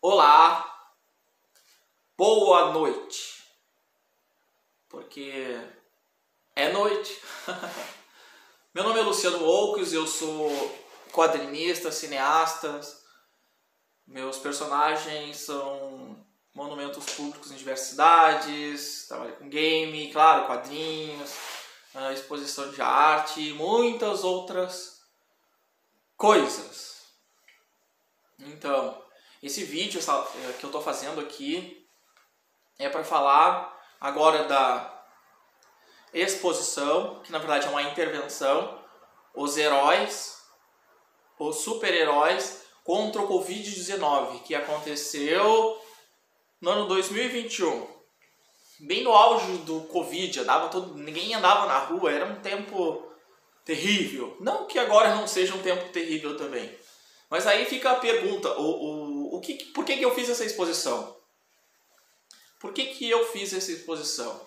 Olá, boa noite, porque é noite. Meu nome é Luciano Oukes, eu sou quadrinista, cineasta. Meus personagens são monumentos públicos em diversas cidades, trabalho com game, claro, quadrinhos, exposição de arte e muitas outras coisas. Então, esse vídeo que eu estou fazendo aqui é para falar agora da exposição, que na verdade é uma intervenção, os heróis, os super-heróis contra o Covid-19, que aconteceu no ano 2021. Bem no auge do Covid, ninguém andava na rua, era um tempo terrível. Não que agora não seja um tempo terrível também. Mas aí fica a pergunta, por que eu fiz essa exposição? Por que eu fiz essa exposição?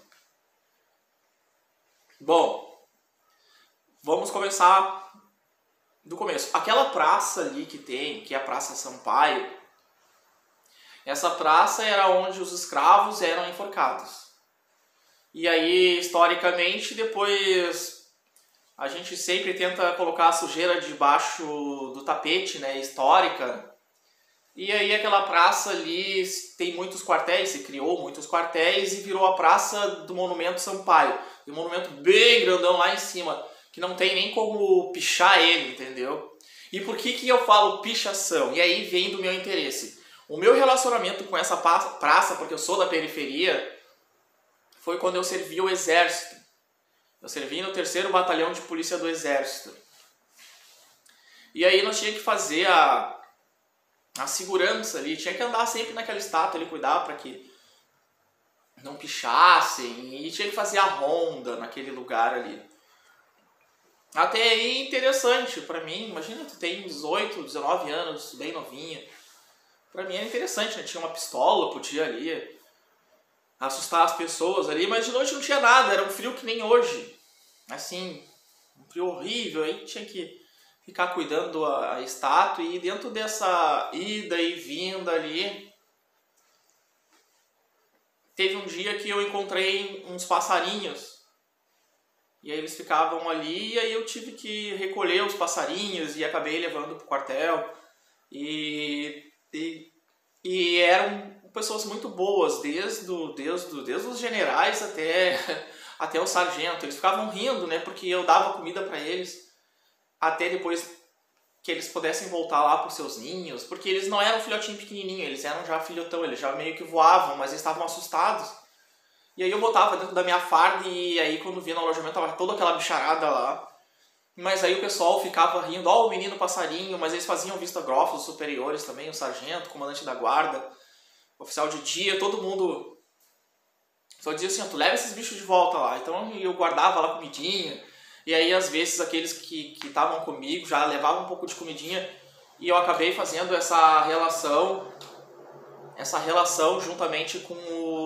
Bom, vamos começar do começo. Aquela praça ali que é a Praça Sampaio, essa praça era onde os escravos eram enforcados. E aí, historicamente, depois a gente sempre tenta colocar a sujeira debaixo do tapete, né, histórica. E aí aquela praça ali tem muitos quartéis, se criou muitos quartéis e virou a Praça do Monumento Sampaio. Um monumento bem grandão lá em cima, que não tem nem como pichar ele, entendeu? E por que eu falo pichação? E aí vem do meu interesse. O meu relacionamento com essa praça, porque eu sou da periferia, foi quando eu servi o Exército. Eu servi no 3º Batalhão de Polícia do Exército. E aí nós tínhamos que fazer a segurança ali, tinha que andar sempre naquela estátua ali, cuidar para que não pichassem, e tinha que fazer a ronda naquele lugar ali. Até aí interessante para mim, imagina, tu tem 18, 19 anos, bem novinha. Para mim era interessante, né? Tinha uma pistola, podia ali assustar as pessoas ali, mas de noite não tinha nada, era um frio que nem hoje. Assim, um frio horrível, aí tinha que ficar cuidando a estátua, e dentro dessa ida e vinda ali, teve um dia que eu encontrei uns passarinhos, e aí eles ficavam ali, e aí eu tive que recolher os passarinhos, e acabei levando pro quartel, e eram pessoas muito boas, desde os generais até o sargento. Eles ficavam rindo, né, porque eu dava comida para eles, até depois que eles pudessem voltar lá para os seus ninhos, porque eles não eram filhotinho pequenininho, eles eram já filhotão, eles já meio que voavam, mas eles estavam assustados. E aí eu botava dentro da minha farda, e aí quando via no alojamento tava toda aquela bicharada lá. Mas aí o pessoal ficava rindo, ó, o menino passarinho, mas eles faziam vista grossa, os superiores também, o sargento, o comandante da guarda, o oficial de dia, todo mundo só dizia assim, tu leva esses bichos de volta lá. Então eu guardava lá comidinha. E aí, às vezes, aqueles que estavam comigo já levavam um pouco de comidinha, e eu acabei fazendo essa relação juntamente com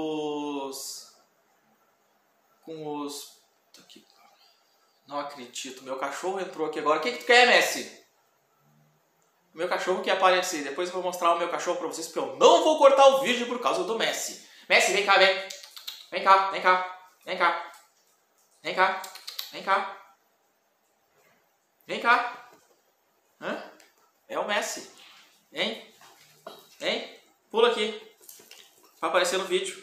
os... Aqui. Não acredito, meu cachorro entrou aqui agora. O que tu quer, Messi? O meu cachorro quer aparecer. Depois eu vou mostrar o meu cachorro pra vocês, porque eu não vou cortar o vídeo por causa do Messi. Messi, vem cá, vem. Vem cá, vem cá. Vem cá. Vem cá. Vem cá. Vem cá. Hã? É o Messi. Vem. Vem. Pula aqui. Vai aparecer no vídeo.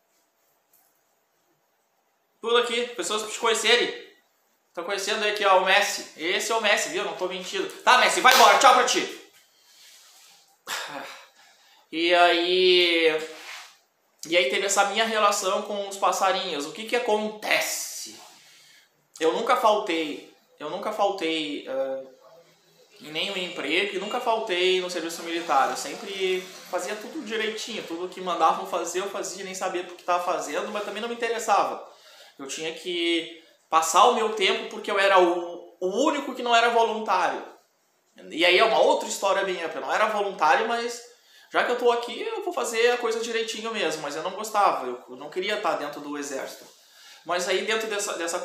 Pula aqui. Pessoas pra te conhecerem. Estão conhecendo aí aqui, ó, o Messi. Esse é o Messi, viu? Não tô mentindo. Tá, Messi, vai embora. Tchau pra ti. E aí teve essa minha relação com os passarinhos. O que acontece? Eu nunca faltei em nenhum emprego, e nunca faltei no serviço militar. Eu sempre fazia tudo direitinho, tudo que mandavam fazer eu fazia, nem sabia por que estava fazendo, mas também não me interessava. Eu tinha que passar o meu tempo porque eu era o único que não era voluntário. E aí é uma outra história bem ampla. Eu não era voluntário, mas já que eu estou aqui, eu vou fazer a coisa direitinho mesmo. Mas eu não gostava, eu não queria estar dentro do exército. Mas aí dentro dessa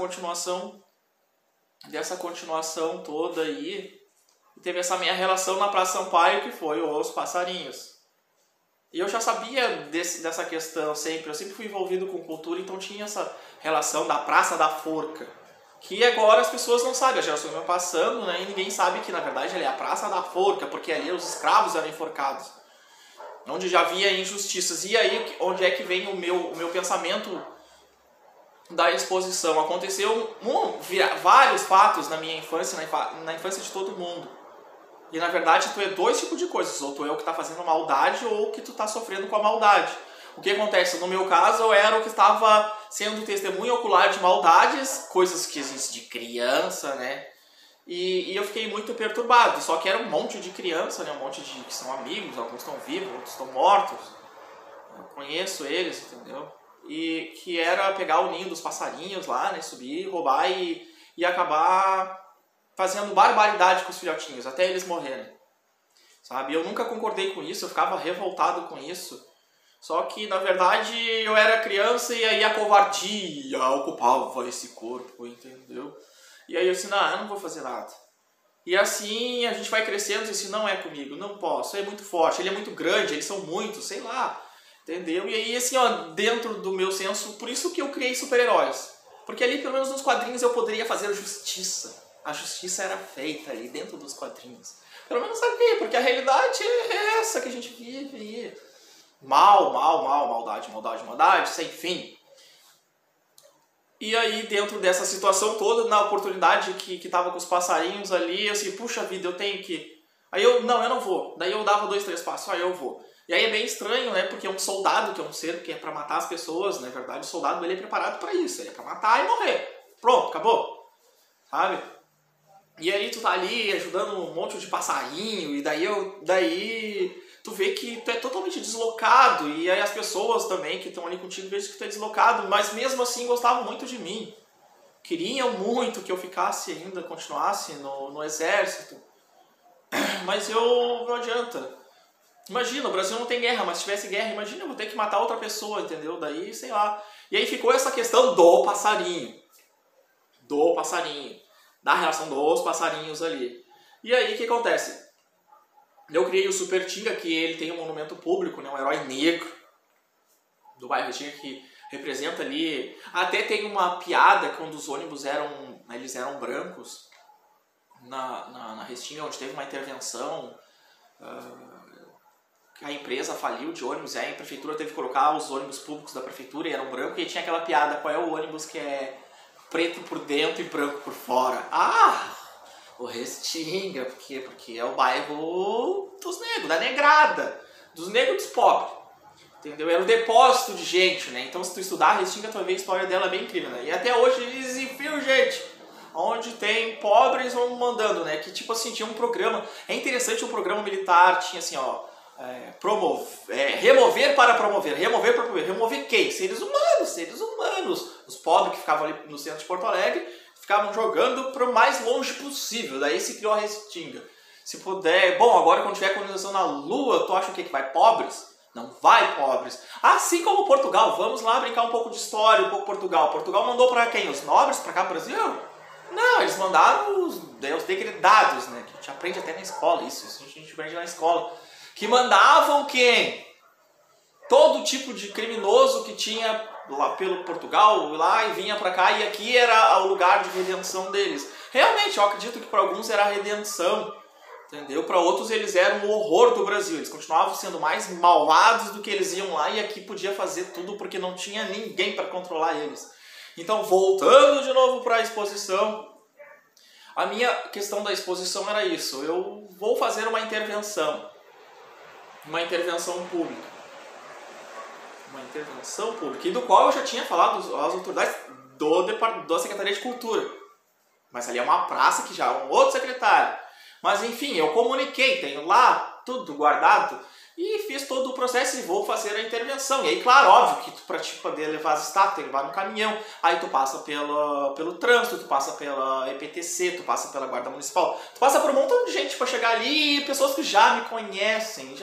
continuação toda aí, teve essa minha relação na Praça Sampaio, que foi os passarinhos. E eu já sabia dessa questão sempre, eu sempre fui envolvido com cultura, então tinha essa relação da Praça da Forca, que agora as pessoas não sabem, as gerações vão passando, né, e ninguém sabe que na verdade ali é a Praça da Forca, porque ali os escravos eram enforcados, onde já havia injustiças. E aí onde é que vem o meu pensamento da exposição? Aconteceu vários fatos na minha infância, na infância de todo mundo. E na verdade tu é dois tipos de coisas, ou tu é o que está fazendo maldade ou o que tu está sofrendo com a maldade. O que acontece? No meu caso eu era o que estava sendo testemunha ocular de maldades, coisas que existem de criança, né? E eu fiquei muito perturbado, só que era um monte de criança, né? Um monte de que são amigos, alguns estão vivos, outros estão mortos. Eu conheço eles, entendeu? E que era pegar o ninho dos passarinhos lá, né? Subir, roubar e acabar fazendo barbaridade com os filhotinhos, até eles morrerem. Sabe? Eu nunca concordei com isso, eu ficava revoltado com isso. Só que, na verdade, eu era criança e aí a covardia ocupava esse corpo, entendeu? E aí eu disse, não, eu não vou fazer nada. E assim a gente vai crescendo e disse, não é comigo, não posso, é muito forte, ele é muito grande, eles são muitos, sei lá, entendeu? E aí assim, ó, dentro do meu senso, por isso que eu criei super-heróis. Porque ali, pelo menos nos quadrinhos, eu poderia fazer justiça. A justiça era feita ali dentro dos quadrinhos. Pelo menos aqui, porque a realidade é essa que a gente vive. Maldade, sem fim. E aí, dentro dessa situação toda, na oportunidade que tava com os passarinhos ali, eu assim, puxa vida, eu tenho que... Aí eu não vou. Daí eu dava 2, 3 passos, aí eu vou. E aí é bem estranho, né? Porque é um soldado, que é um ser que é pra matar as pessoas, na verdade, o soldado ele é preparado pra isso. Ele é pra matar e morrer. Pronto, acabou. Sabe? E aí tu tá ali ajudando um monte de passarinho, e daí tu vê que tu é totalmente deslocado, e aí as pessoas também que estão ali contigo veem que tu é deslocado, mas mesmo assim gostavam muito de mim. Queriam muito que eu ficasse ainda, continuasse no exército. Mas não adianta. Imagina, o Brasil não tem guerra, mas se tivesse guerra, imagina eu vou ter que matar outra pessoa, entendeu? Daí, sei lá. E aí ficou essa questão do passarinho. Da relação dos passarinhos ali. E aí o que acontece? Eu criei o Super Tinga, que ele tem um monumento público, né, um herói negro do bairro Tinga, que representa ali... Até tem uma piada quando os ônibus eram brancos, na Restinga, onde teve uma intervenção, a empresa faliu de ônibus, e aí a prefeitura teve que colocar os ônibus públicos da prefeitura e eram brancos, e tinha aquela piada, qual é o ônibus que é preto por dentro e branco por fora? O Restinga, por quê? Porque é o bairro dos negros, da negrada, dos negros dos pobres, entendeu? Era o depósito de gente, né? Então se tu estudar a Restinga, tu vai ver a história dela bem incrível, né? E até hoje eles enfiam gente, onde tem pobres vão mandando, né? Que tipo assim, tinha um programa, é interessante, um programa militar, tinha assim, ó, remover para promover. Remover quem? Seres humanos. Os pobres que ficavam ali no centro de Porto Alegre ficavam jogando para o mais longe possível. Daí se criou a Restinga. Se puder... Bom, agora quando tiver colonização na Lua, tu acha o quê? Que vai pobres? Não vai pobres. Assim como Portugal. Vamos lá brincar um pouco de história, um pouco Portugal. Portugal mandou para quem? Os nobres para cá pro Brasil? Não, eles mandaram os degredados, né? Que a gente aprende até na escola isso a gente aprende na escola. Que mandavam quem? Todo tipo de criminoso que tinha lá pelo Portugal, lá e vinha pra cá, e aqui era o lugar de redenção deles. Realmente, eu acredito que para alguns era a redenção, entendeu? Para outros eles eram o horror do Brasil, eles continuavam sendo mais malvados do que eles iam lá, e aqui podia fazer tudo porque não tinha ninguém para controlar eles. Então, voltando de novo para a exposição, a minha questão da exposição era isso, eu vou fazer uma intervenção pública. Uma intervenção pública, e do qual eu já tinha falado às autoridades da Secretaria de Cultura. Mas ali é uma praça que já é um outro secretário. Mas enfim, eu comuniquei, tenho lá tudo guardado e fiz todo o processo e vou fazer a intervenção. E aí, claro, óbvio que tu, pra te poder levar as estátuas, tem que levar no caminhão, aí tu passa pelo trânsito, tu passa pela EPTC, tu passa pela Guarda Municipal, tu passa por um montão de gente para chegar ali, e pessoas que já me conhecem,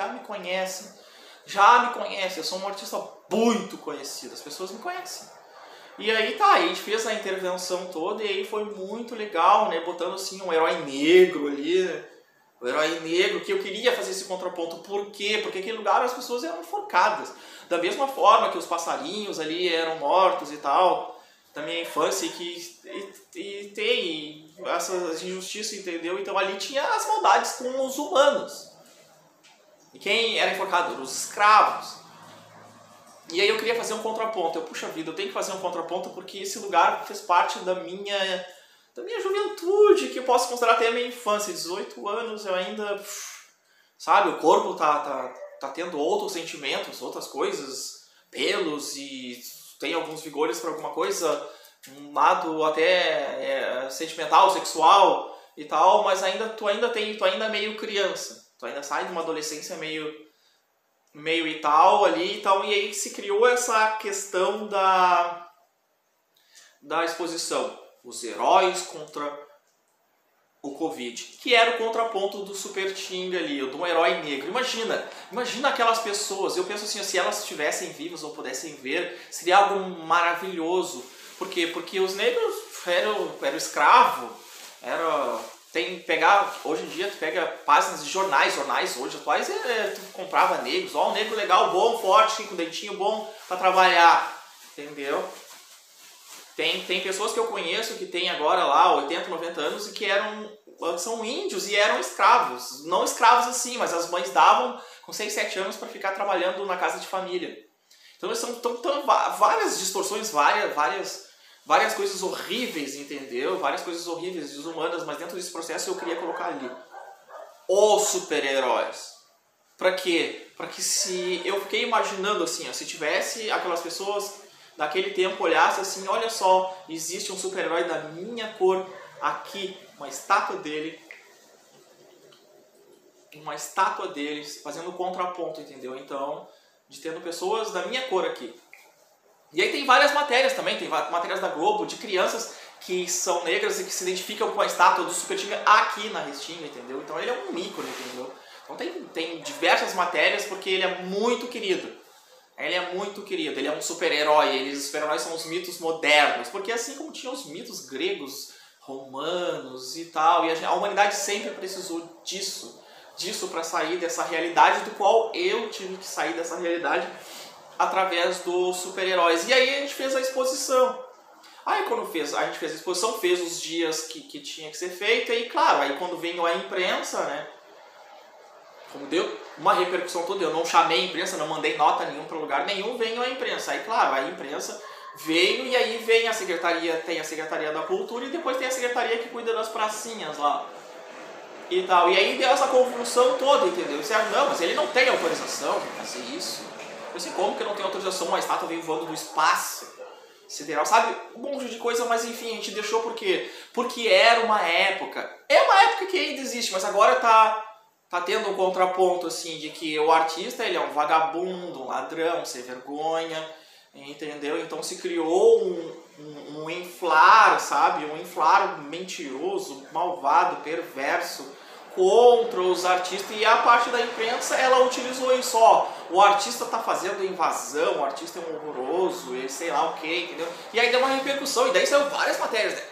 eu sou um artista muito conhecido, as pessoas me conhecem. E aí tá, a gente fez a intervenção toda e aí foi muito legal, né, botando assim um herói negro ali, O herói negro, que eu queria fazer esse contraponto. Por quê? Porque aquele lugar as pessoas eram enforcadas. Da mesma forma que os passarinhos ali eram mortos e tal, da minha infância, e tem essa injustiça, entendeu? Então ali tinha as maldades com os humanos. E quem era enforcado eram os escravos. E aí eu queria fazer um contraponto. Puxa vida, eu tenho que fazer um contraponto porque esse lugar fez parte da minha juventude, que eu posso considerar até a minha infância. 18 anos, eu ainda... Sabe, o corpo tá tendo outros sentimentos, outras coisas, pelos, e tem alguns vigores para alguma coisa, um lado até sentimental, sexual e tal, mas tu ainda é meio criança. Tu ainda sai de uma adolescência meio e tal ali e tal, e aí se criou essa questão da exposição. Os heróis contra o Covid, que era o contraponto do Super Ting ali, do herói negro. Imagina aquelas pessoas, eu penso assim, se elas estivessem vivas ou pudessem ver, seria algo maravilhoso. Por quê? Porque os negros eram escravo, hoje em dia tu pega páginas de jornais hoje atuais, tu comprava negros, um negro legal, bom, forte, com dentinho bom para trabalhar, entendeu? Tem pessoas que eu conheço que tem agora lá 80, 90 anos e que são índios e eram escravos. Não escravos assim, mas as mães davam com 6, 7 anos para ficar trabalhando na casa de família. Então são várias distorções, várias coisas horríveis, entendeu? Várias coisas horríveis, desumanas, mas dentro desse processo eu queria colocar ali os super-heróis. Pra quê? Pra que se... Eu fiquei imaginando assim, se tivesse aquelas pessoas daquele tempo olhasse assim, olha só, existe um super-herói da minha cor aqui, uma estátua dele fazendo contraponto, entendeu? Então, de tendo pessoas da minha cor aqui. E aí tem várias matérias também, tem matérias da Globo, de crianças que são negras e que se identificam com a estátua do Super Ting aqui na Restinga, entendeu? Então ele é um ícone, entendeu? Então tem diversas matérias porque ele é muito querido. Ele é muito querido, ele é um super-herói, os super-heróis são os mitos modernos, porque assim como tinha os mitos gregos, romanos e tal, e a humanidade sempre precisou disso para sair dessa realidade, do qual eu tive que sair dessa realidade através dos super-heróis. E aí a gente fez a exposição. Aí quando a gente fez a exposição, fez os dias que tinha que ser feito, e claro, aí quando veio a imprensa, né, como deu uma repercussão toda, eu não chamei a imprensa, não mandei nota nenhuma para lugar nenhum, veio a imprensa. Aí claro, a imprensa veio e aí vem a secretaria, tem a Secretaria da Cultura e depois tem a secretaria que cuida das pracinhas lá e tal. E aí deu essa convulsão toda, entendeu? Você acha, não, mas ele não tem autorização para fazer isso. Eu assim, como que não tem autorização? Uma estátua veio voando do espaço sideral, sabe? Um monte de coisa, mas enfim, a gente deixou por quê? Porque era uma época. É uma época que ainda existe, mas agora tá tendo um contraponto, assim, de que o artista, ele é um vagabundo, um ladrão, sem vergonha, entendeu? Então se criou um inflar, sabe? Um inflar mentiroso, malvado, perverso, contra os artistas, e a parte da imprensa, ela utilizou isso, o artista tá fazendo invasão, o artista é um horroroso, e sei lá o que, entendeu? E aí deu uma repercussão, e daí saiu várias matérias, né?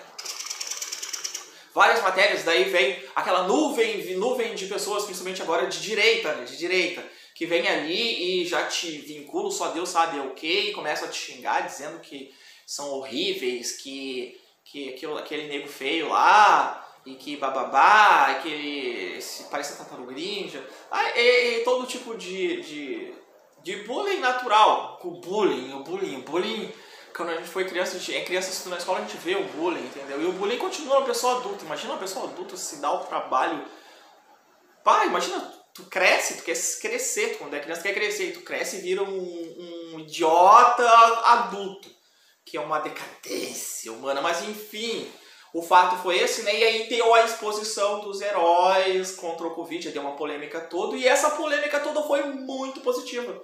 Várias matérias, daí vem aquela nuvem de pessoas, principalmente agora de direita, que vem ali e já te vincula, só Deus sabe o que, e começa a te xingar, dizendo que são horríveis, que aquele nego feio lá, e que bababá, que ele parece a tartaruga ninja, e todo tipo de bullying natural, o bullying. Quando a gente foi criança, criança na escola, a gente vê o bullying, entendeu? E o bullying continua na pessoa adulta. Imagina uma pessoa adulta se dá o trabalho. Imagina, tu cresce, tu quer crescer, tu, quando é criança, tu quer crescer, e tu cresce e vira um idiota adulto, que é uma decadência humana, mas enfim, o fato foi esse, né? E aí tem a exposição dos heróis contra o Covid, deu uma polêmica toda, e essa polêmica toda foi muito positiva.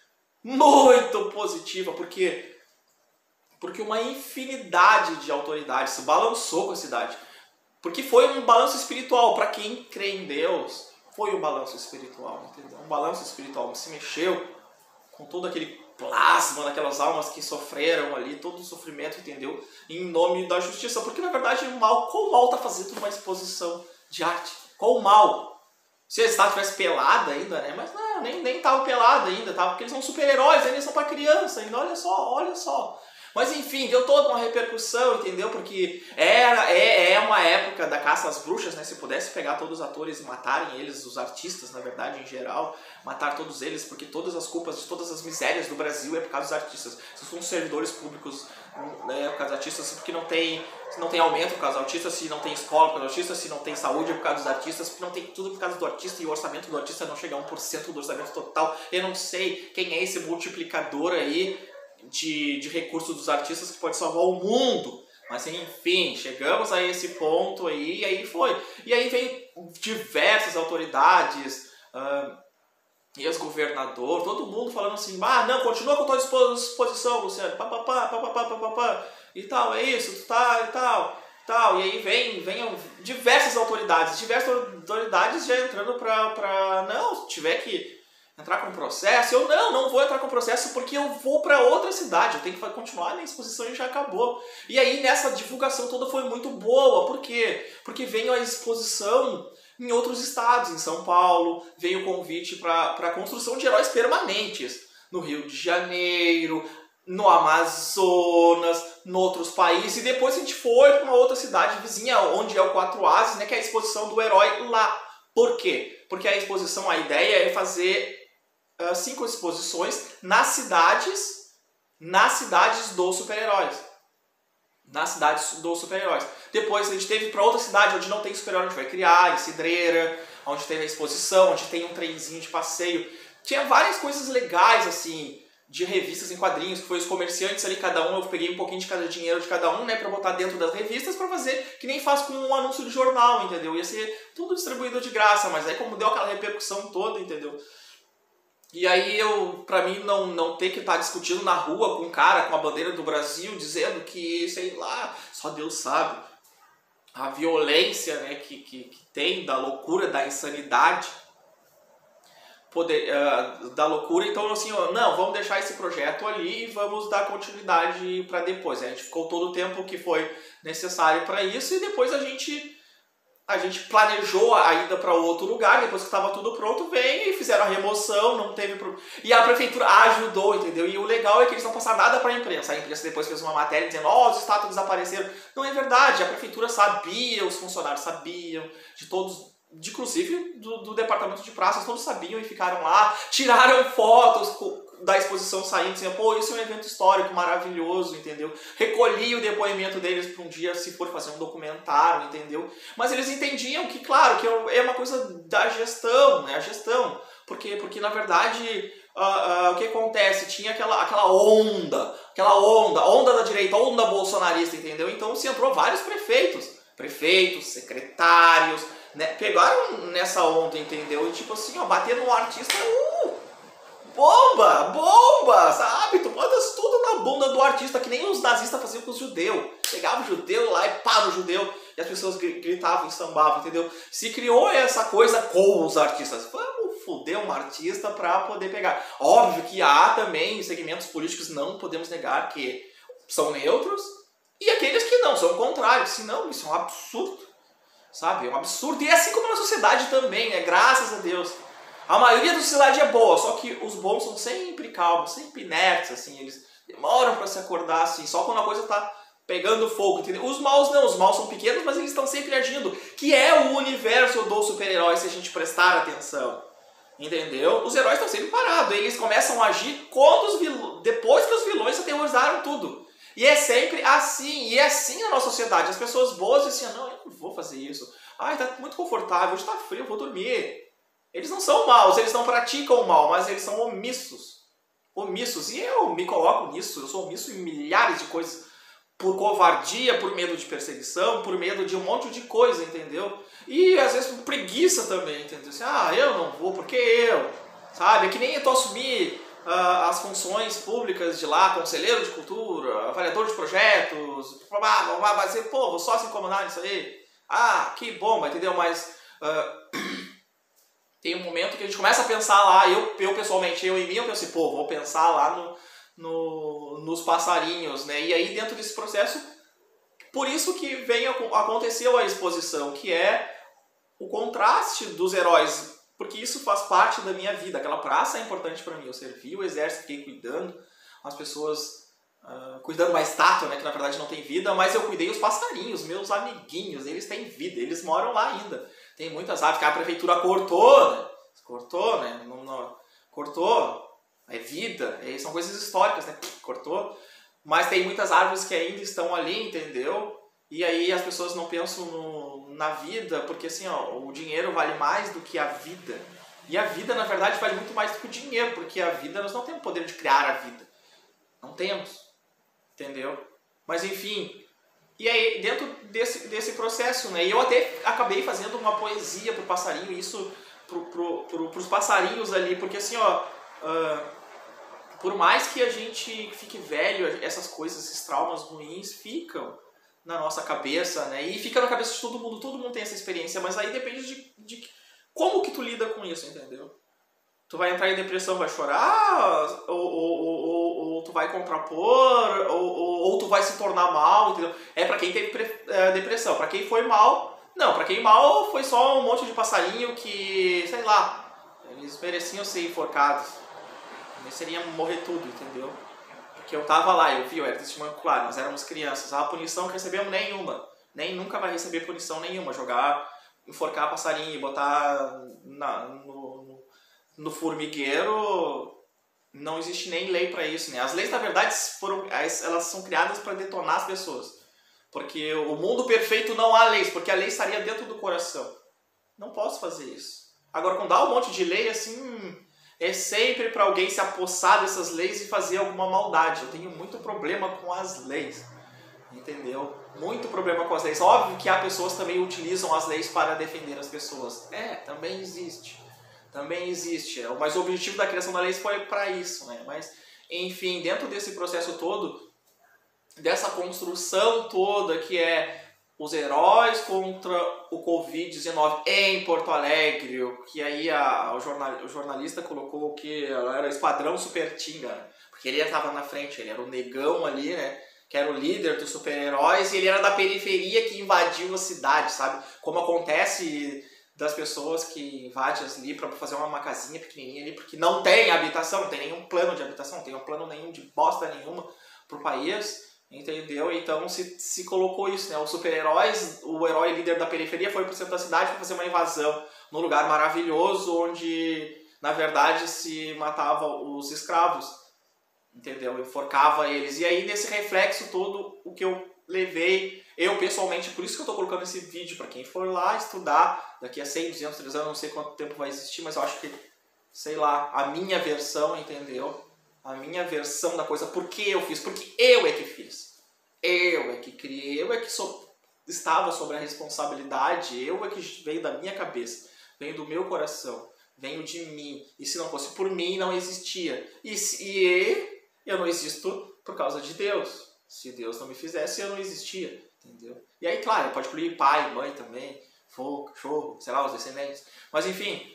Muito positiva, porque uma infinidade de autoridades se balançou com a cidade. Porque foi um balanço espiritual. Para quem crê em Deus, foi um balanço espiritual, entendeu? Um balanço espiritual. Se mexeu com todo aquele plasma daquelas almas que sofreram ali, todo o sofrimento, entendeu? Em nome da justiça. Porque, na verdade, qual mal está fazendo uma exposição de arte? Qual o mal? Se a estátua tivesse pelada ainda, né? Mas não, nem tava pelada ainda, tá? Porque eles são super-heróis, eles são pra criança ainda, olha só, olha só. Mas enfim, deu toda uma repercussão, entendeu? Porque é uma época da caça às bruxas, né? Se pudesse pegar todos os atores e matarem eles, os artistas, na verdade, em geral, matar todos eles, porque todas as culpas de todas as misérias do Brasil é por causa dos artistas. Se são servidores públicos, né, por causa dos artistas, porque não tem aumento por causa dos artistas, se não tem escola por causa dos artistas, se não tem saúde por causa dos artistas, porque não tem tudo por causa do artista e o orçamento do artista não chega a 1% do orçamento total. Eu não sei quem é esse multiplicador aí de recursos dos artistas que pode salvar o mundo. Mas enfim, chegamos a esse ponto aí, e aí foi. E aí vem diversas autoridades, ex-governador, todo mundo falando assim, não, continua com a tua disposição, Luciano, e tal, é isso, tá, e tal. E aí vem diversas autoridades já entrando não, se tiver que entrar com processo, eu não vou entrar com processo porque eu vou para outra cidade, eu tenho que continuar na exposição e já acabou. E aí nessa divulgação toda foi muito boa, por quê? Porque veio a exposição em outros estados, em São Paulo, veio o convite para a construção de heróis permanentes, no Rio de Janeiro, no Amazonas, em outros países, e depois a gente foi para uma outra cidade vizinha, onde é o Quatro Ases, né, que é a exposição do herói lá. Por quê? Porque a exposição, a ideia é fazer 5 exposições nas cidades dos super-heróis. Nas cidades dos super-heróis. Depois a gente teve para outra cidade onde não tem super-herói, a gente vai criar, em Cidreira, onde teve a exposição, onde tem um trenzinho de passeio. Tinha várias coisas legais, assim, de revistas em quadrinhos, que foi os comerciantes ali, cada um, eu peguei um pouquinho de cada dinheiro de cada um, né, pra botar dentro das revistas, pra fazer que nem faz com um anúncio de jornal, entendeu? Ia ser tudo distribuído de graça, mas aí como deu aquela repercussão toda, entendeu? E aí pra mim não ter que estar discutindo na rua com um cara com a bandeira do Brasil, dizendo que, sei lá, só Deus sabe, a violência, né, que tem, da loucura, da insanidade, da loucura, então assim, não, vamos deixar esse projeto ali e vamos dar continuidade para depois. A gente ficou todo o tempo que foi necessário para isso e depois a gente planejou a ida para outro lugar, depois que estava tudo pronto, veio e fizeram a remoção, não teve problema. E a prefeitura ajudou, entendeu? E o legal é que eles não passaram nada para a imprensa depois fez uma matéria dizendo, os estátuas desapareceram. Não é verdade, a prefeitura sabia, os funcionários sabiam, de todos, inclusive do departamento de praças, todos sabiam e ficaram lá, tiraram fotos da exposição saindo, dizendo, isso é um evento histórico maravilhoso, entendeu? Recolhi o depoimento deles para um dia, se for fazer um documentário, entendeu? Mas eles entendiam que, claro, que é uma coisa da gestão, né? A gestão. Porque na verdade, o que acontece? Tinha aquela onda da direita, onda bolsonarista, entendeu? Então se entrou vários prefeitos, secretários, né? Pegaram nessa onda, entendeu? E tipo assim, bater no artista, bomba, sabe? Tu bota tudo na bunda do artista, que nem os nazistas faziam com os judeus. Pegava o judeu lá e pá no judeu, e as pessoas gritavam e sambavam, entendeu? Se criou essa coisa com os artistas. Vamos foder um artista pra poder pegar. Óbvio que há também segmentos políticos, não podemos negar, que são neutros, e aqueles que não, são contrários. Senão, isso é um absurdo, sabe? É um absurdo. E é assim como na sociedade também, né? Graças a Deus. A maioria da sociedade é boa, só que os bons são sempre calmos, sempre inertes, assim, eles demoram para se acordar, assim, só quando a coisa tá pegando fogo, entendeu? Os maus não, os maus são pequenos, mas eles estão sempre agindo, que é o universo dos super-heróis, se a gente prestar atenção, entendeu? Os heróis estão sempre parados, eles começam a agir depois que os vilões aterrorizaram tudo. E é sempre assim, e é assim na nossa sociedade, as pessoas boas dizem assim, não, eu não vou fazer isso, tá muito confortável, hoje tá frio, eu vou dormir. Eles não são maus, eles não praticam o mal, mas eles são omissos. E eu me coloco nisso, eu sou omisso em milhares de coisas. Por covardia, por medo de perseguição, por medo de um monte de coisa, entendeu? E às vezes por preguiça também, entendeu? Assim, eu não vou, porque eu, sabe? É que nem eu tô assumir as funções públicas de lá, conselheiro de cultura, avaliador de projetos, mas vou só se incomodar nisso aí. Que bomba, entendeu? Mas... tem um momento que a gente começa a pensar lá, eu pessoalmente, eu penso assim, vou pensar lá nos passarinhos, né? E aí dentro desse processo, por isso que aconteceu a exposição, que é o contraste dos heróis porque isso faz parte da minha vida. Aquela praça é importante para mim. Eu servi o exército, fiquei cuidando, as pessoas cuidando da estátua, né, que na verdade não tem vida, mas eu cuidei os passarinhos, meus amiguinhos, eles têm vida, eles moram lá ainda. Tem muitas aves que a prefeitura cortou, né? Cortou, né? Cortou. É vida, são coisas históricas, né? Cortou. Mas tem muitas árvores que ainda estão ali, entendeu? E aí as pessoas não pensam na vida, porque assim, ó, o dinheiro vale mais do que a vida. E a vida, na verdade, vale muito mais do que o dinheiro, porque a vida, nós não temos o poder de criar a vida. Não temos. Entendeu? Mas enfim, e aí dentro desse processo, né? E eu até acabei fazendo uma poesia pro passarinho, isso pros passarinhos ali, porque assim, ó, por mais que a gente fique velho, essas coisas, esses traumas ruins ficam na nossa cabeça, né? E fica na cabeça de todo mundo tem essa experiência, mas aí depende de como que tu lida com isso, entendeu? Tu vai entrar em depressão, vai chorar, ou tu vai contrapor, ou tu vai se tornar mal, entendeu? É pra quem teve depressão. Pra quem foi mal, não. Pra quem mal foi só um monte de passarinho que, sei lá, eles mereciam ser enforcados. Mereciam morrer tudo, entendeu? Porque eu tava lá, eu vi, eu era testemunho ocular, nós éramos crianças. A punição que recebemos nenhuma. Nem nunca vai receber punição nenhuma. Enforcar passarinho e botar no formigueiro, não existe nem lei para isso, né? As leis, na verdade, elas são criadas para detonar as pessoas. Porque o mundo perfeito não há leis, porque a lei estaria dentro do coração. Não posso fazer isso. Agora, quando há um monte de lei, assim, é sempre para alguém se apossar dessas leis e fazer alguma maldade. Eu tenho muito problema com as leis, entendeu? Muito problema com as leis. Óbvio que há pessoas que também utilizam as leis para defender as pessoas. Também existe. Também existe, mas o objetivo da criação da lei foi para isso, né? Mas, enfim, dentro desse processo todo, dessa construção toda que é os heróis contra o Covid-19 em Porto Alegre, que aí o jornalista colocou que era o Esquadrão Super Tinga, porque ele estava na frente, ele era o negão ali, né? Que era o líder dos super-heróis, e ele era da periferia que invadiu a cidade, sabe? Como acontece das pessoas que invadem ali para fazer uma casinha pequenininha ali, porque não tem habitação, não tem nenhum plano de habitação, não tem um plano nenhum de bosta nenhuma pro país, entendeu? Então se colocou isso, né? Os super-heróis, o herói líder da periferia foi pro centro da cidade para fazer uma invasão num lugar maravilhoso onde, na verdade, se matava os escravos, entendeu? Enforcava eles. E aí, nesse reflexo todo, o que eu levei, eu pessoalmente, por isso que eu tô colocando esse vídeo, para quem for lá estudar, daqui a 100, 200, 300 anos, não sei quanto tempo vai existir, mas eu acho que, sei lá, a minha versão, entendeu? A minha versão da coisa, por que eu fiz? Porque eu é que fiz. Eu é que criei, eu é que estava sobre a responsabilidade, eu é que veio da minha cabeça, veio do meu coração, veio de mim. E se não fosse por mim, não existia. E eu não existo por causa de Deus. Se Deus não me fizesse, eu não existia, entendeu? E aí, claro, pode incluir pai, mãe também, avô, cachorro, sei lá, os descendentes. Mas enfim,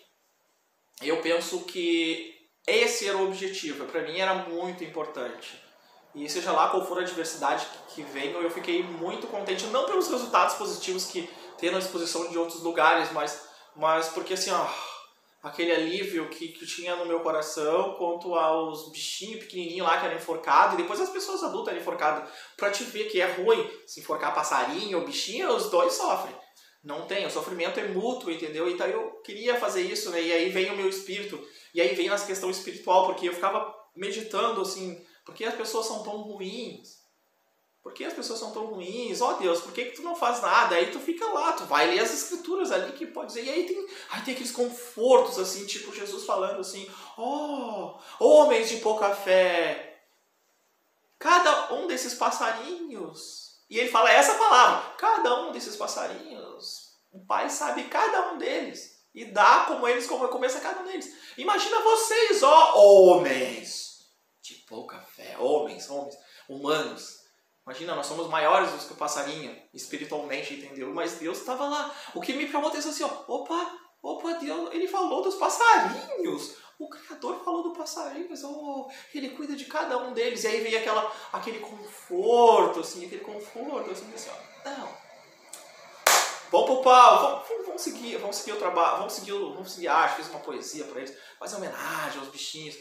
eu penso que esse era o objetivo. Para mim era muito importante. E seja lá qual for a diversidade que venha, eu fiquei muito contente, não pelos resultados positivos que tem na exposição de outros lugares, mas porque assim, ó, aquele alívio que tinha no meu coração quanto aos bichinhos pequenininhos lá que eram enforcados, e depois as pessoas adultas eram enforcadas, pra te ver que é ruim se enforcar passarinho ou bichinho, os dois sofrem. Não tem, o sofrimento é mútuo, entendeu? Então eu queria fazer isso, né? E aí vem o meu espírito, e aí vem essa questão espiritual, porque eu ficava meditando assim, por que as pessoas são tão ruins? Por que as pessoas são tão ruins? Ó Deus, por que tu não faz nada? Aí tu fica lá, tu vai ler as escrituras ali que pode dizer. E aí tem aqueles confortos, assim, tipo Jesus falando assim, homens de pouca fé, cada um desses passarinhos. E ele fala essa palavra, cada um desses passarinhos, o Pai sabe cada um deles. E dá como eles, como começa cada um deles. Imagina vocês, homens de pouca fé, homens, humanos. Imagina, nós somos maiores do que o passarinho, espiritualmente, entendeu? Mas Deus estava lá. O que me chamou a atenção assim, opa, Deus, ele falou dos passarinhos. O Criador falou do passarinho, mas ele cuida de cada um deles. E aí vem aquele conforto, assim, assim, não. vamos pro pau, vamos seguir o trabalho, vamos seguir a arte, fiz uma poesia pra eles, fazer homenagem aos bichinhos,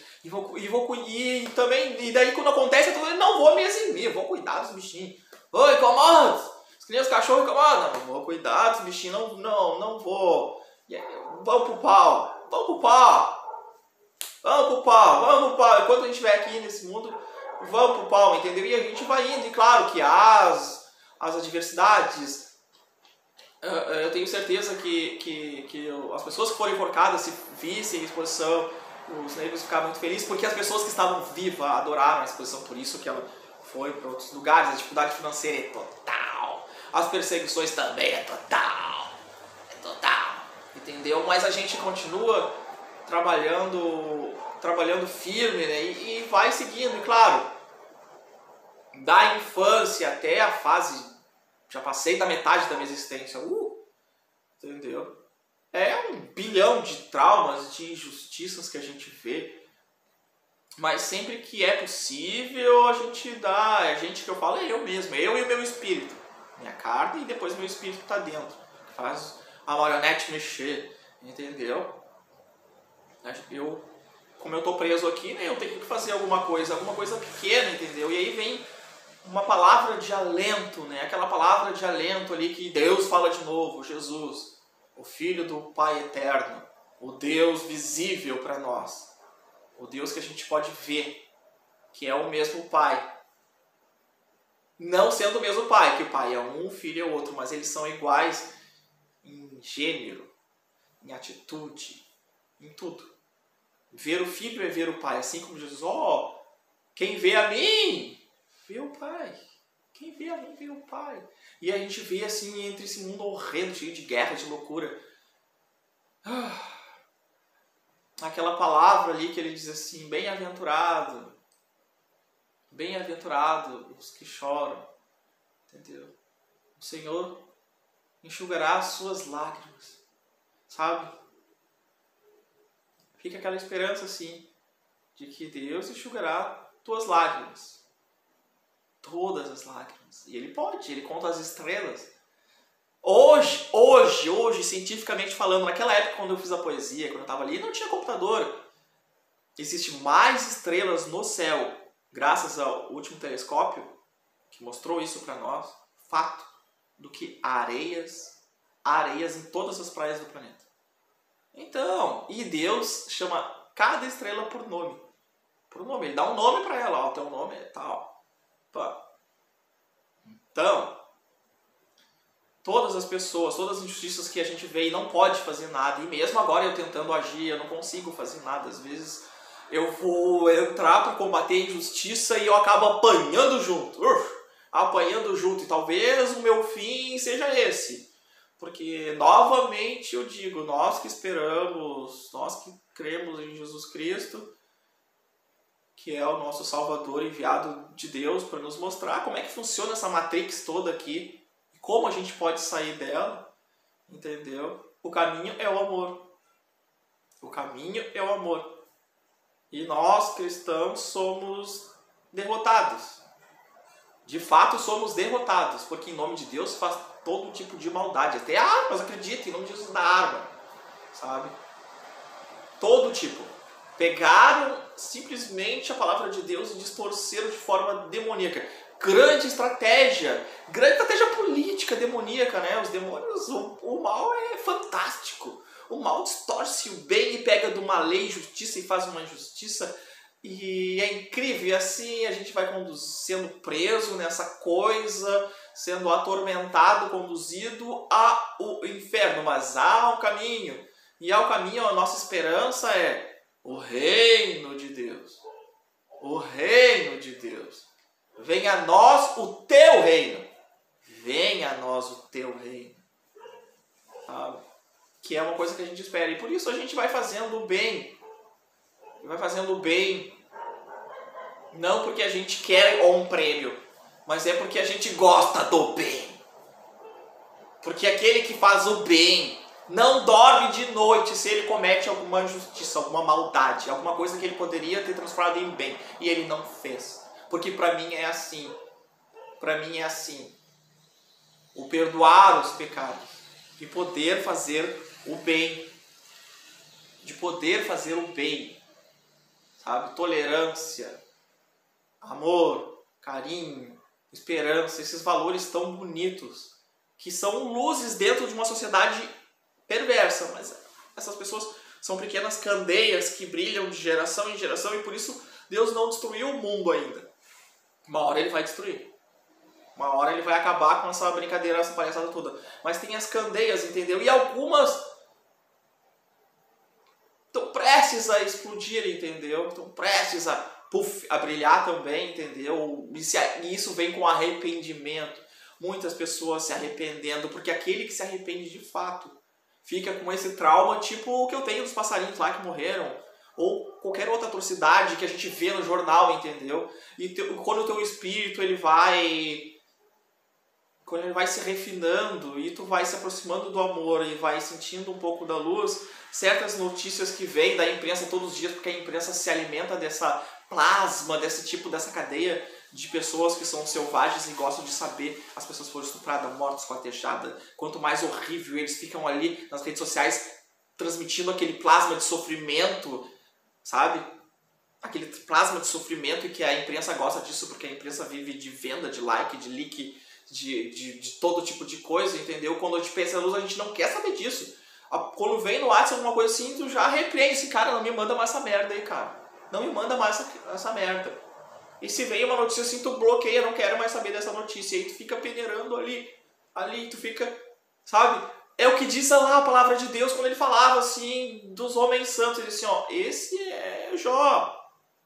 e daí quando acontece, eu tô falando, não vou me eximir, vou cuidar dos bichinhos. Oi, incomoda! As crianças, cachorro incomodam, não vou cuidar dos bichinhos, não vou. E aí, vamos pro pau, vamos pro pau. Enquanto a gente estiver aqui nesse mundo, vamos pro pau, entendeu? E a gente vai indo, e claro que as adversidades, eu tenho certeza que as pessoas que forem enforcadas, se vissem a exposição, os negros ficaram muito felizes, porque as pessoas que estavam vivas adoraram a exposição, por isso que ela foi para outros lugares. A dificuldade financeira é total, as perseguições também é total, entendeu? Mas a gente continua trabalhando firme, né? E vai seguindo, e claro, da infância até a fase, já passei da metade da minha existência, entendeu? É 1 bilhão de traumas, de injustiças que a gente vê, mas sempre que é possível a gente dá, a gente que eu falo é eu mesmo, eu e o meu espírito, minha carne e depois meu espírito tá dentro, que faz a marionete mexer, entendeu? Como eu tô preso aqui, né, eu tenho que fazer alguma coisa pequena, entendeu? E aí vem uma palavra de alento, né? Aquela palavra de alento ali que Deus fala de novo, Jesus, o Filho do Pai Eterno, o Deus visível para nós, o Deus que a gente pode ver, que é o mesmo Pai. Não sendo o mesmo Pai, que o Pai é um, o Filho é outro, mas eles são iguais em gênero, em atitude, em tudo. Ver o Filho é ver o Pai, assim como Jesus, quem vê a mim, vê o Pai. Quem vê a mim, vê o Pai. E a gente vê assim, entre esse mundo horrendo, cheio de guerra, de loucura. Aquela palavra ali que ele diz assim, bem-aventurado os que choram, entendeu? O Senhor enxugará as suas lágrimas, sabe? Fica aquela esperança assim, de que Deus enxugará tuas lágrimas, todas as lágrimas, e Ele pode, Ele conta as estrelas. Hoje, cientificamente falando, naquela época quando eu fiz a poesia, quando eu estava ali, não tinha computador. Existem mais estrelas no céu, graças ao último telescópio, que mostrou isso para nós, fato, do que areias em todas as praias do planeta. Então, e Deus chama cada estrela por nome. Ele dá um nome para ela, teu nome é tal. Então, todas as pessoas, todas as injustiças que a gente vê e não pode fazer nada, e mesmo agora eu tentando agir, eu não consigo fazer nada. Às vezes eu vou entrar para combater a injustiça e eu acabo apanhando junto, e talvez o meu fim seja esse. Porque, novamente, eu digo, nós que esperamos, nós que cremos em Jesus Cristo, que é o nosso Salvador enviado de Deus para nos mostrar como é que funciona essa matrix toda aqui, e como a gente pode sair dela, entendeu? O caminho é o amor. O caminho é o amor. E nós, cristãos, somos derrotados. De fato, somos derrotados, porque em nome de Deus faz todo tipo de maldade. Até armas, acredita, em nome de Jesus dá arma, sabe? Todo tipo. Pegaram simplesmente a palavra de Deus e distorceram de forma demoníaca. Grande estratégia política demoníaca, né? Os demônios, o mal é fantástico. O mal distorce o bem e pega de uma lei justiça e faz uma injustiça. E é incrível, e assim a gente vai sendo preso nessa coisa, sendo atormentado, conduzido ao inferno. Mas há um caminho, e há o caminho, a nossa esperança é o reino de Deus. O reino de Deus. Venha a nós o teu reino. Venha a nós o teu reino. Sabe? Que é uma coisa que a gente espera. E por isso a gente vai fazendo o bem. Vai fazendo o bem. Não porque a gente quer um prêmio, mas é porque a gente gosta do bem. Porque aquele que faz o bem não dorme de noite se ele comete alguma injustiça, alguma maldade, alguma coisa que ele poderia ter transformado em bem e ele não fez. Porque para mim é assim. Para mim é assim. O perdoar os pecados de poder fazer o bem. De poder fazer o bem. Sabe? Tolerância, amor, carinho, esperança, esses valores tão bonitos, que são luzes dentro de uma sociedade perversa, mas essas pessoas são pequenas candeias que brilham de geração em geração e por isso Deus não destruiu o mundo ainda. Uma hora ele vai destruir. Uma hora ele vai acabar com essa brincadeira, essa palhaçada toda. Mas tem as candeias, entendeu? E algumas estão prestes a explodir, entendeu? Estão prestes a brilhar também, entendeu? E isso vem com arrependimento. Muitas pessoas se arrependendo, porque aquele que se arrepende de fato fica com esse trauma, tipo o que eu tenho dos passarinhos lá que morreram, ou qualquer outra atrocidade que a gente vê no jornal, entendeu? E quando o teu espírito quando ele vai se refinando e tu vai se aproximando do amor e vai sentindo um pouco da luz, certas notícias que vêm da imprensa todos os dias, porque a imprensa se alimenta dessa plasma, dessa cadeia de pessoas que são selvagens e gostam de saber as pessoas foram estupradas, mortas, esquartejadas. Quanto mais horrível, eles ficam ali nas redes sociais transmitindo aquele plasma de sofrimento, sabe? Aquele plasma de sofrimento, e que a imprensa gosta disso porque a imprensa vive de venda, de like, de leak, de todo tipo de coisa, entendeu? Quando a gente pensa na luz, a gente não quer saber disso. Quando vem no WhatsApp alguma coisa assim, tu já repreende esse cara, não me manda mais essa merda aí, cara. Não me manda mais essa merda. E se vem uma notícia assim, tu bloqueia, não quero mais saber dessa notícia. E aí tu fica peneirando ali, tu fica, sabe? É o que diz lá a palavra de Deus quando ele falava assim dos homens santos. Ele disse assim, ó, esse é Jó.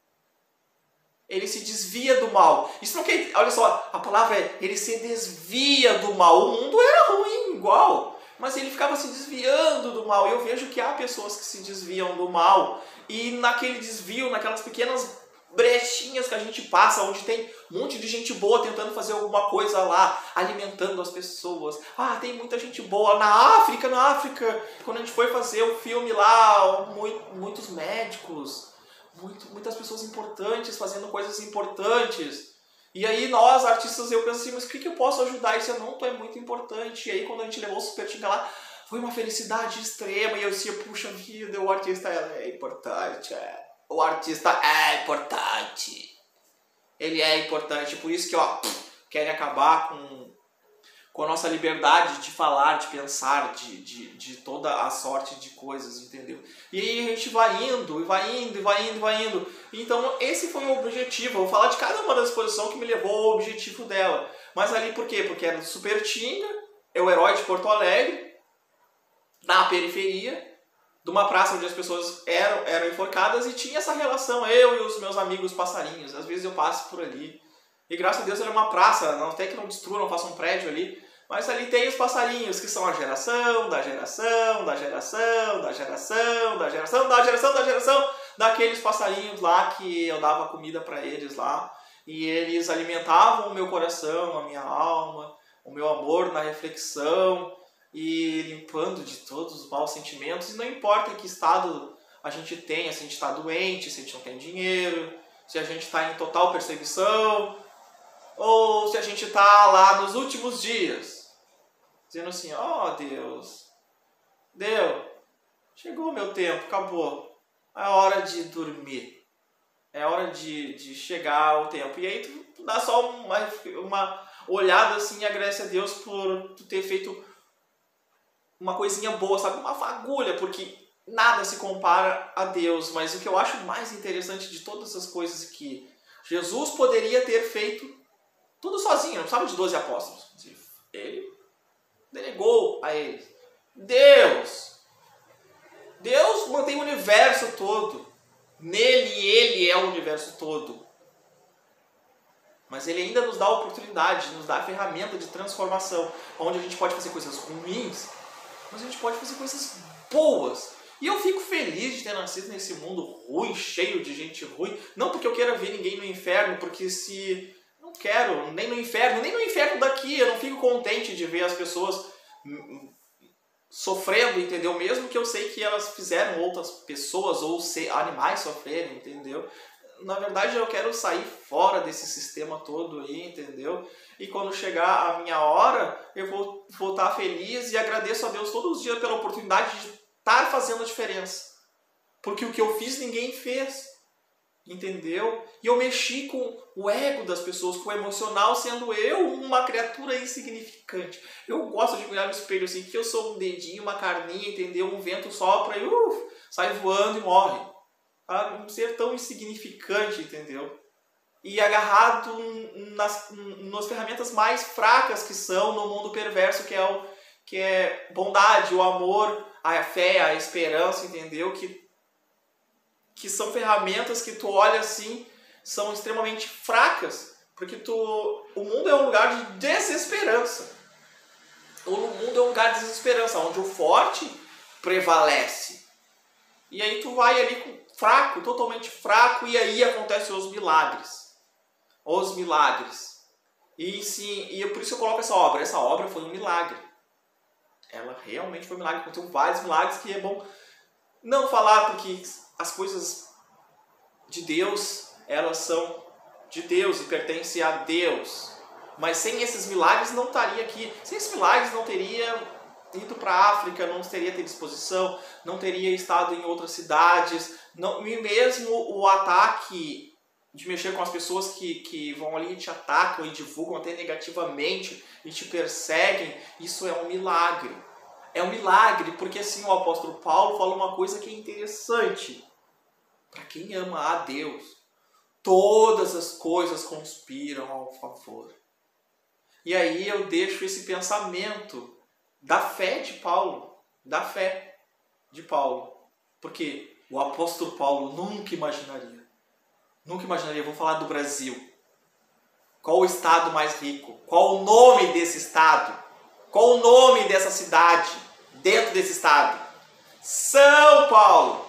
Ele se desvia do mal. Isso não quer, olha só, a palavra é, ele se desvia do mal. O mundo era ruim, igual. Mas ele ficava se desviando do mal. E eu vejo que há pessoas que se desviam do mal. E naquele desvio, naquelas pequenas brechinhas que a gente passa, onde tem um monte de gente boa tentando fazer alguma coisa lá, alimentando as pessoas. Tem muita gente boa na África, quando a gente foi fazer o filme lá, muitos médicos, muitas pessoas importantes fazendo coisas importantes. E aí nós, artistas, eu penso assim, mas o que eu posso ajudar? Isso não, tu é muito importante. E aí quando a gente levou o Super Tinga lá, foi uma felicidade extrema. E eu disse, puxa vida, o artista é importante, O artista é importante. Ele é importante. Por isso que, querem acabar com a nossa liberdade de falar, de pensar, de toda a sorte de coisas, entendeu? E aí a gente vai indo, e vai indo. Então esse foi o objetivo. Eu vou falar de cada uma das exposições que me levou ao objetivo dela. Mas ali por quê? Porque era do Super Tinga, é o herói de Porto Alegre, na periferia, de uma praça onde as pessoas eram enforcadas, e tinha essa relação, eu e os meus amigos passarinhos. Às vezes eu passo por ali. E graças a Deus era uma praça, até que não destrua, não faça um prédio ali. Mas ali tem os passarinhos, que são a geração daqueles passarinhos lá que eu dava comida para eles lá. E eles alimentavam o meu coração, a minha alma, o meu amor na reflexão, e limpando de todos os maus sentimentos. E não importa em que estado a gente tem, se a gente está doente, se a gente não tem dinheiro, se a gente está em total perseguição, ou se a gente está lá nos últimos dias, dizendo assim, Deus, chegou o meu tempo, acabou, é hora de dormir, é hora de chegar o tempo. E aí tu dá só uma olhada assim e agradece a Deus por tu ter feito uma coisinha boa, sabe? Uma fagulha, porque nada se compara a Deus. Mas o que eu acho mais interessante de todas essas coisas é que Jesus poderia ter feito tudo sozinho, não precisava de 12 apóstolos. Ele delegou a eles. Deus mantém o universo todo. Nele, ele é o universo todo. Mas ele ainda nos dá a oportunidade, nos dá a ferramenta de transformação, onde a gente pode fazer coisas ruins, mas a gente pode fazer coisas boas. E eu fico feliz de ter nascido nesse mundo ruim, cheio de gente ruim. Não porque eu queira ver ninguém no inferno, porque se... Não quero, nem no inferno daqui. Eu não fico contente de ver as pessoas sofrendo, entendeu? Mesmo que eu sei que elas fizeram outras pessoas ou animais sofrerem, entendeu? na verdade eu quero sair fora desse sistema todo aí, entendeu? E quando chegar a minha hora, eu vou estar feliz e agradeço a Deus todos os dias pela oportunidade de estar fazendo a diferença. Porque o que eu fiz ninguém fez, entendeu? E eu mexi com o ego das pessoas, com o emocional, sendo eu uma criatura insignificante. Eu gosto de olhar no espelho assim, que eu sou um dedinho, uma carninha, entendeu? Um vento sopra e sai voando e morre. Um ser tão insignificante, entendeu? E agarrado nas ferramentas mais fracas que são no mundo perverso, que é bondade, o amor, a fé, a esperança, entendeu? Que são ferramentas que tu olha assim, são extremamente fracas, porque o mundo é um lugar de desesperança. O mundo é um lugar de desesperança, onde o forte prevalece. E aí tu vai ali fraco, totalmente fraco, e aí acontecem os milagres. Os milagres. E por isso eu coloco essa obra. Essa obra foi um milagre. Ela realmente foi um milagre. Aconteceu vários milagres que é bom não falar, porque as coisas de Deus, elas são de Deus e pertencem a Deus. Mas sem esses milagres não estaria aqui. Sem esses milagres não teria ido para a África, não teria tido exposição, não teria estado em outras cidades. Não, e mesmo o ataque de mexer com as pessoas que vão ali e te atacam e divulgam até negativamente e te perseguem, isso é um milagre. É um milagre, porque assim o apóstolo Paulo fala uma coisa que é interessante. Para quem ama a Deus, todas as coisas conspiram ao favor. E aí eu deixo esse pensamento da fé de Paulo. Da fé de Paulo. Porque o apóstolo Paulo nunca imaginaria, vou falar do Brasil. Qual o estado mais rico? Qual o nome desse estado? Qual o nome dessa cidade dentro desse estado? São Paulo!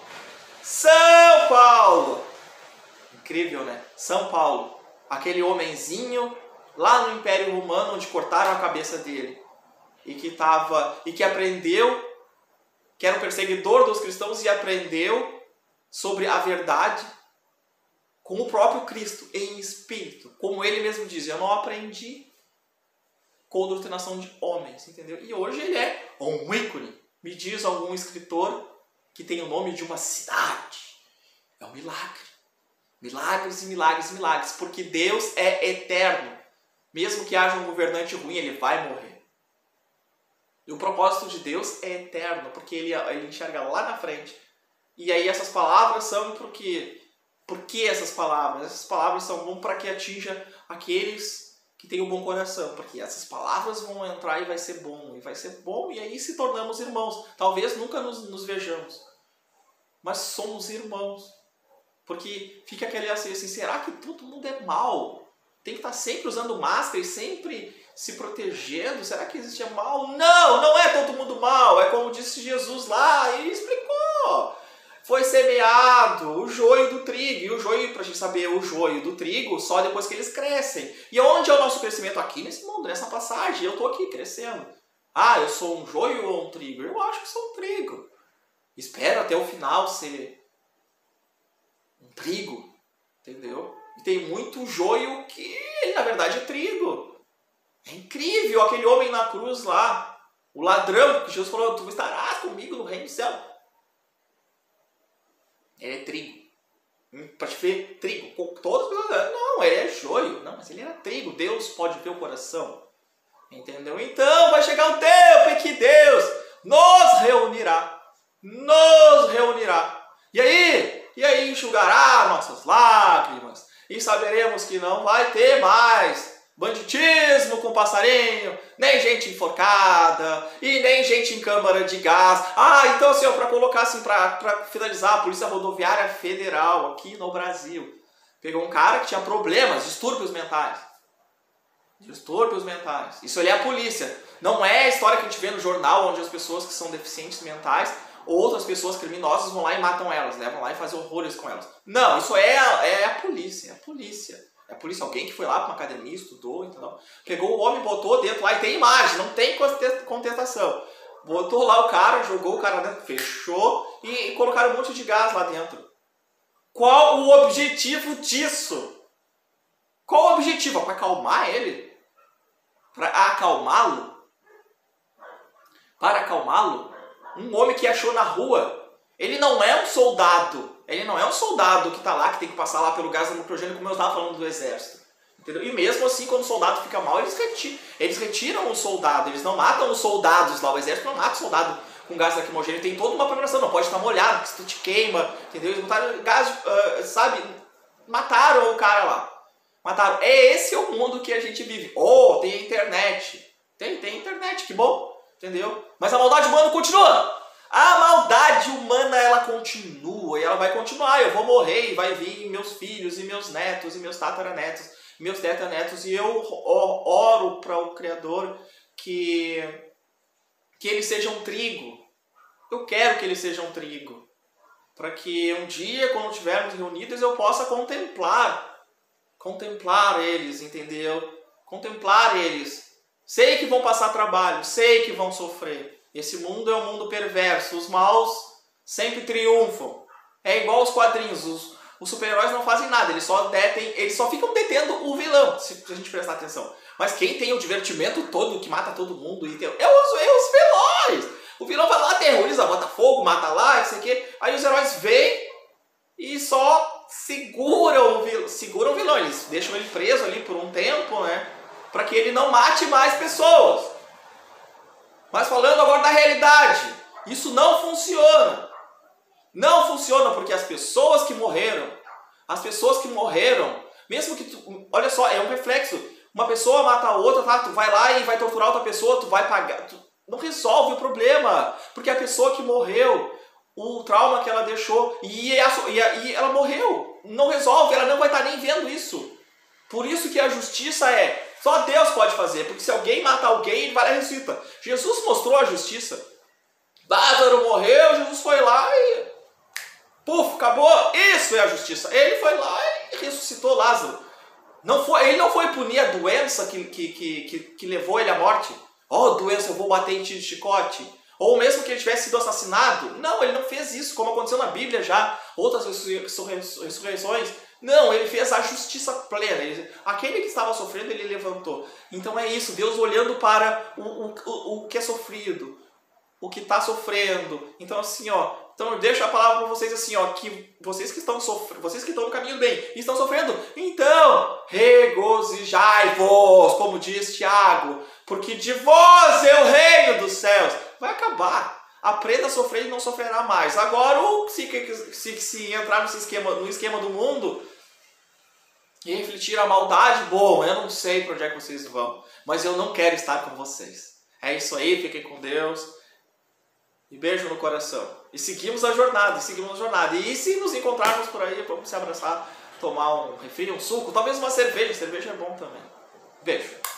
São Paulo! Incrível, né? São Paulo. Aquele homenzinho lá no Império Romano onde cortaram a cabeça dele. E que aprendeu, que era um perseguidor dos cristãos e aprendeu sobre a verdade com o próprio Cristo, em espírito. Como ele mesmo diz, eu não aprendi com doutrinação de homens, entendeu? E hoje ele é um ícone. Me diz algum escritor que tem o nome de uma cidade. É um milagre. Milagres e milagres e milagres. Porque Deus é eterno. Mesmo que haja um governante ruim, ele vai morrer. E o propósito de Deus é eterno, porque ele enxerga lá na frente. E aí essas palavras são porque... Por que essas palavras? Essas palavras são bom para que atinja aqueles que têm um bom coração. Porque essas palavras vão entrar e vai ser bom. E aí se tornamos irmãos. Talvez nunca nos vejamos. Mas somos irmãos. Porque fica aquele assim, será que todo mundo é mal? Tem que estar sempre usando máscara e sempre se protegendo? Será que existe mal? Não, não é todo mundo mal. É como disse Jesus lá, ele explicou. Foi semeado o joio do trigo. E o joio, para a gente saber o joio do trigo, só depois que eles crescem. E onde é o nosso crescimento? Aqui nesse mundo, nessa passagem. Eu estou aqui crescendo. Eu sou um joio ou um trigo? Eu acho que sou um trigo. Espero até o final ser um trigo. Entendeu? E tem muito joio que, na verdade, é trigo. É incrível. Aquele homem na cruz lá, o ladrão, que Jesus falou, tu estarás comigo no reino do céu. Ele é trigo. Para te ver, trigo. Todas as pessoas, não, ele é joio. Não, mas ele era trigo. Deus pode ver o coração. Entendeu? Então vai chegar o tempo em que Deus nos reunirá. Nos reunirá. E aí enxugará nossas lágrimas. E saberemos que não vai ter mais banditismo com passarinho, nem gente enforcada, e nem gente em câmara de gás. Então assim, para colocar assim, para finalizar, a Polícia Rodoviária Federal aqui no Brasil pegou um cara que tinha problemas, distúrbios mentais. Distúrbios mentais. Isso ali é a polícia. Não é a história que a gente vê no jornal, onde as pessoas que são deficientes mentais, outras pessoas criminosas vão lá e matam elas, levam lá e fazem horrores com elas. Não, isso é a polícia. É a polícia. É por isso alguém que foi lá para uma academia, estudou, entendeu? Pegou o homem, botou dentro lá e tem imagem, não tem contestação. Botou lá o cara, jogou o cara dentro, fechou e colocaram um monte de gás lá dentro. Qual o objetivo disso? Qual o objetivo? Para acalmar ele? Para acalmá-lo? Para acalmá-lo? Um homem que achou na rua, ele não é um soldado. Ele não é um soldado que está lá, que tem que passar lá pelo gás lacrimogêneo, como eu estava falando do exército. Entendeu? E mesmo assim, quando o soldado fica mal, eles retiram o soldado. Eles não matam os soldados lá. O exército não mata o soldado com gás lacrimogêneo. Tem toda uma preparação. Não pode estar molhado, porque se tu te queima. Entendeu? Eles botaram gás, sabe? Mataram o cara lá. Mataram. Esse é o mundo que a gente vive. Oh, tem internet. Tem internet, que bom. Entendeu? Mas a maldade humana continua. A maldade humana, ela continua. E ela vai continuar. Eu vou morrer e vai vir meus filhos e meus netos e meus tataranetos, meus tetranetos. E eu oro para o Criador que eles sejam trigo. Eu quero que eles sejam trigo. Para que um dia, quando estivermos reunidos, eu possa contemplar eles, entendeu? Contemplar eles. Sei que vão passar trabalho, sei que vão sofrer. Esse mundo é um mundo perverso. Os maus sempre triunfam. É igual os quadrinhos. Os super-heróis não fazem nada. Eles só ficam detendo o vilão, se a gente prestar atenção. Mas quem tem o divertimento todo, que mata todo mundo, é os vilões. O vilão vai lá, terroriza, bota fogo, mata lá, isso aqui. Aí os heróis vêm e só seguram o vilão. Eles deixam ele preso ali por um tempo, né? Para que ele não mate mais pessoas. Mas falando agora da realidade, isso não funciona. Não funciona porque as pessoas que morreram, mesmo que olha só, é um reflexo. Uma pessoa mata a outra, tá? Tu vai lá e vai torturar outra pessoa, tu vai pagar. Não resolve o problema. Porque a pessoa que morreu, o trauma que ela deixou, e ela morreu. Não resolve, ela não vai estar nem vendo isso. Por isso que a justiça só Deus pode fazer, porque se alguém mata alguém, ele vai lá e ressuscita. Jesus mostrou a justiça. Lázaro morreu, Jesus foi lá e... puf, acabou. Isso é a justiça. Ele foi lá e ressuscitou Lázaro. Ele não foi punir a doença que levou ele à morte. Oh, doença, eu vou bater em ti de chicote. Ou mesmo que ele tivesse sido assassinado. Não, ele não fez isso, como aconteceu na Bíblia já. Outras ressurreições. Não, ele fez a justiça plena. Aquele que estava sofrendo, ele levantou. Então é isso, Deus olhando para o que é sofrido, o que está sofrendo. Então assim, então eu deixo a palavra para vocês assim, que vocês que estão sofrendo, vocês que estão no caminho do bem e estão sofrendo, então regozijai-vos, como diz Tiago, porque de vós é o reino dos céus. Vai acabar. Aprenda a sofrer e não sofrerá mais. Agora, se entrar no esquema do mundo e refletir a maldade, bom, eu não sei para onde é que vocês vão, mas eu não quero estar com vocês. É isso aí, fiquem com Deus e beijo no coração. E seguimos a jornada, E se nos encontrarmos por aí, vamos se abraçar, tomar um refri, um suco, talvez uma cerveja. Cerveja é bom também. Beijo.